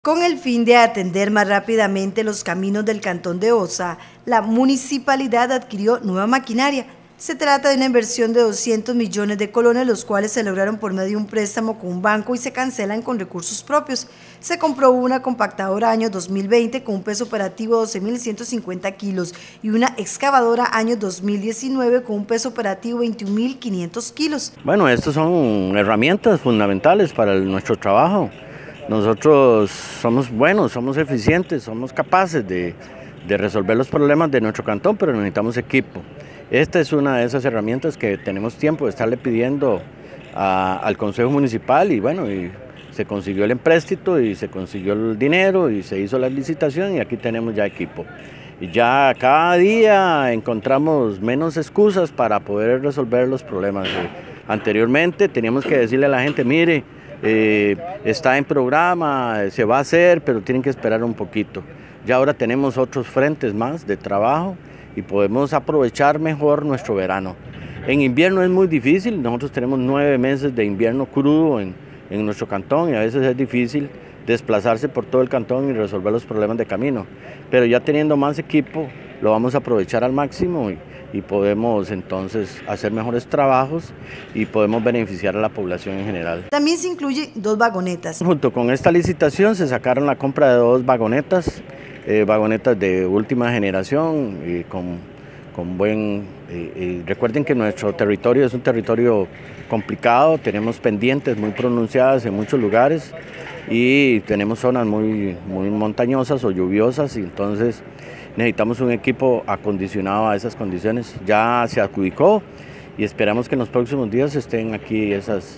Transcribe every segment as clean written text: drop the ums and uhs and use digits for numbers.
Con el fin de atender más rápidamente los caminos del cantón de Osa, la municipalidad adquirió nueva maquinaria. Se trata de una inversión de 200 millones de colones, los cuales se lograron por medio de un préstamo con un banco y se cancelan con recursos propios. Se compró una compactadora año 2020 con un peso operativo de 12.150 kilos y una excavadora año 2019 con un peso operativo de 21.500 kilos. Bueno, estas son herramientas fundamentales para nuestro trabajo. Nosotros somos buenos, somos eficientes, somos capaces de resolver los problemas de nuestro cantón, pero necesitamos equipo. Esta es una de esas herramientas que tenemos tiempo de estarle pidiendo al Consejo Municipal y bueno, y se consiguió el empréstito y se consiguió el dinero y se hizo la licitación y aquí tenemos ya equipo. Y ya cada día encontramos menos excusas para poder resolver los problemas. Anteriormente teníamos que decirle a la gente, mire, está en programa, se va a hacer, pero tienen que esperar un poquito. Ya ahora tenemos otros frentes más de trabajo y podemos aprovechar mejor nuestro verano. En invierno es muy difícil, nosotros tenemos 9 meses de invierno crudo en nuestro cantón y a veces es difícil desplazarse por todo el cantón y resolver los problemas de camino. Pero ya teniendo más equipo lo vamos a aprovechar al máximo y podemos entonces hacer mejores trabajos y podemos beneficiar a la población en general. También se incluyen 2 vagonetas. Junto con esta licitación se sacaron la compra de 2 vagonetas, vagonetas de última generación y con buen... recuerden que nuestro territorio es un territorio complicado, tenemos pendientes muy pronunciadas en muchos lugares y tenemos zonas muy montañosas o lluviosas y entonces necesitamos un equipo acondicionado a esas condiciones. Ya se adjudicó y esperamos que en los próximos días estén aquí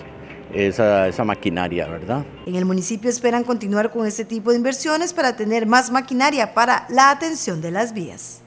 esa maquinaria, ¿verdad? En el municipio esperan continuar con este tipo de inversiones para tener más maquinaria para la atención de las vías.